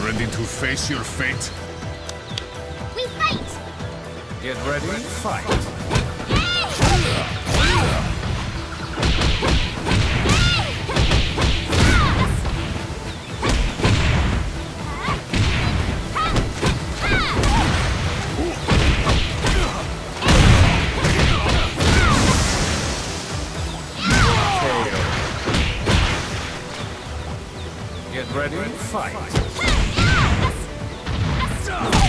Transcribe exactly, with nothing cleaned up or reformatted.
Ready to face your fate? We fight! Get ready, fight. Get ready, fight.